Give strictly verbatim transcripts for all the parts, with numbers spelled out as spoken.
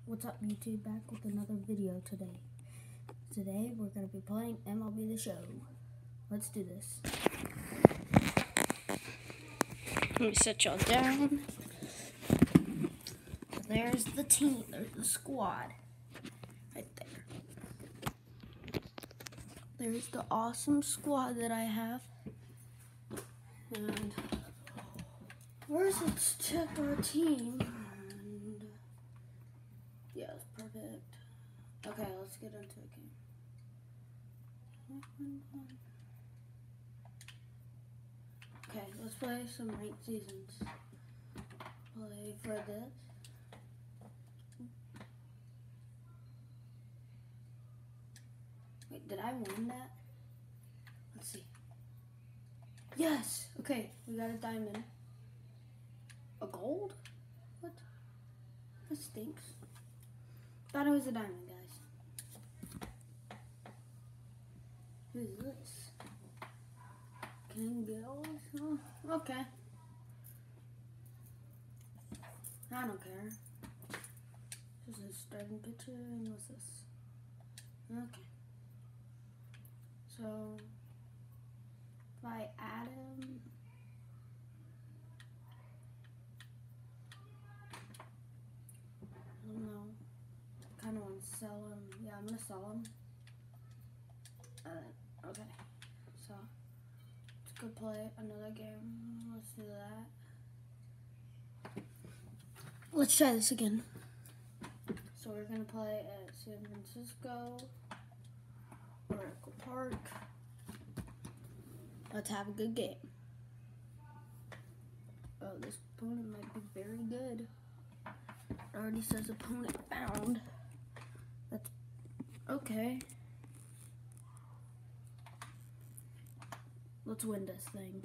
What's up, YouTube? Back with another video today. Today we're going to be playing M L B The Show. Let's do this. Let me set y'all down. There's the team. There's the squad. Right there. There's the awesome squad that I have. And first, let's check our team. And yeah, it's perfect. Okay, let's get into the game. Okay, let's play some ranked seasons. Play for this. Wait, did I win that? Let's see. Yes! Okay, we got a diamond. A gold? What? That stinks. Thought it was a diamond, guys. Who's this? King Bill? Oh, okay. I don't care. This is a starting pitcher, and what's this? Okay. So, if I add him, I don't know. I kind of want to sell him. Yeah, I'm gonna sell him. Uh, okay. So, let's go play another game. Let's do that. Let's try this again. So we're gonna play at San Francisco, Oracle Park. Let's have a good game. Oh, this opponent might be very good. It already says opponent found. That's okay. Let's win this thing.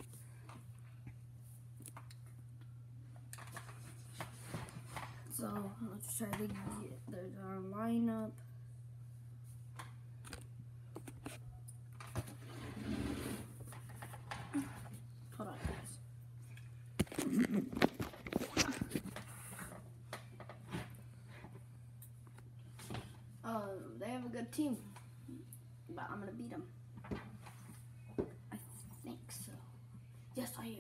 So let's try to get, there's our lineup. Hold on, guys. Um, they have a good team, but I'm gonna beat them. I think so. Yes, I am.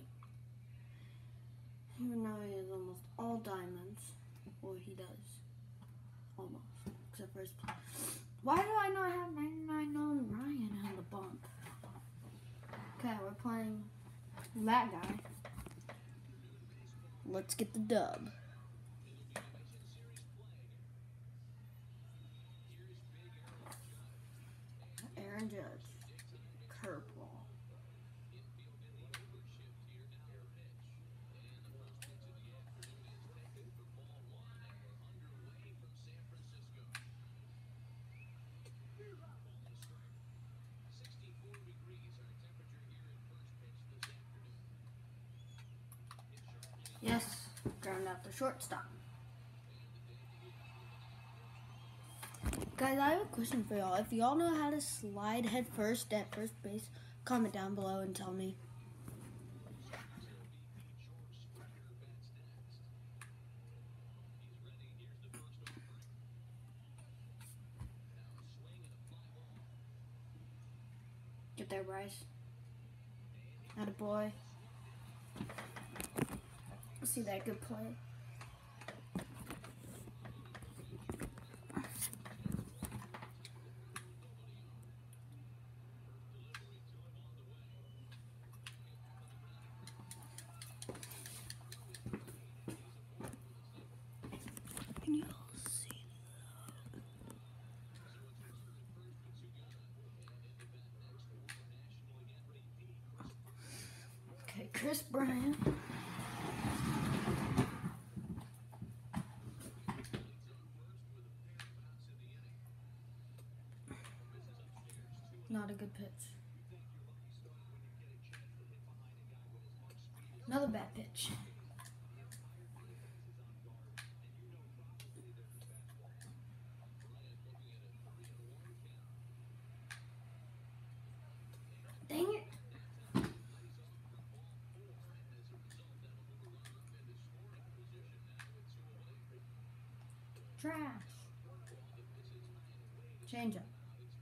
Even though he has almost all diamonds. Or he does. Almost. Except for his play. Why do I not have ninety-nine on Ryan on the bump? Okay, we're playing that guy. Let's get the dub. Aaron Judge. Curveball. Yes, ground out the shortstop. Guys, I have a question for y'all. If y'all know how to slide head first at first base, comment down below and tell me. Get there, Bryce. Attaboy. See that good play. Can you all see that? Okay, Chris Bryant. Not a good pitch. Another bad pitch. Dang it. Trash. Change up.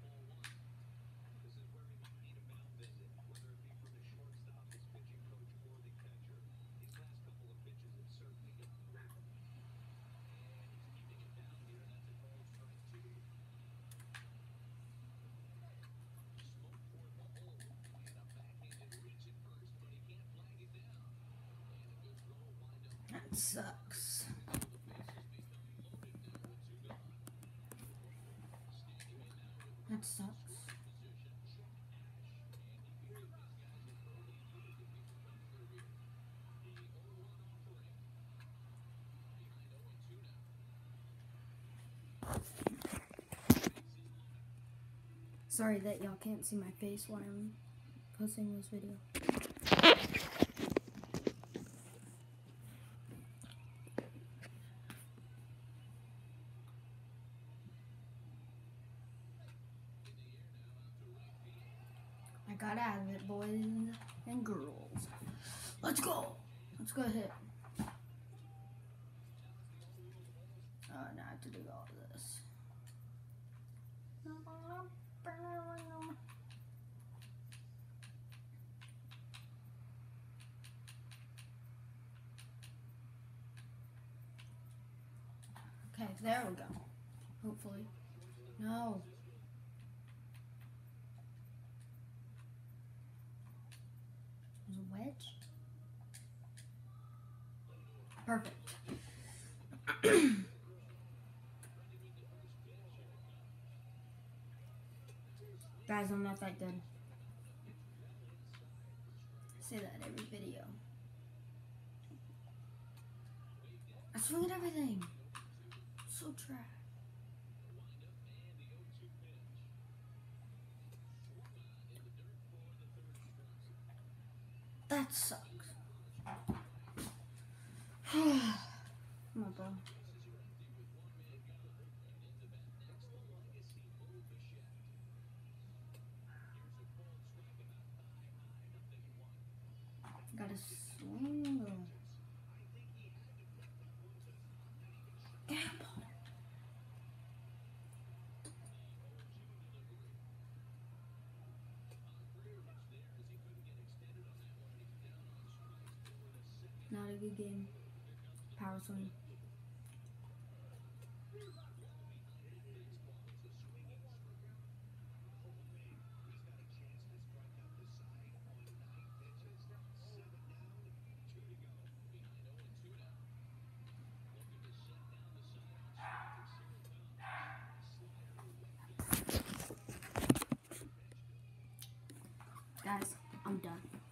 That sucks. That sucks. Sorry that y'all can't see my face while I'm posting this video. I got out of it, boys and girls. Let's go. Let's go hit. Oh, now I have to do all of this. Okay, there we go. Hopefully. No. There's a wedge. Perfect. Guys, I'm not that good. I say that every video. I swing at everything. So trash. That sucks. Come on, bro. Gotta swing. Damn. Not a good game. Power swing. Guys, I'm done.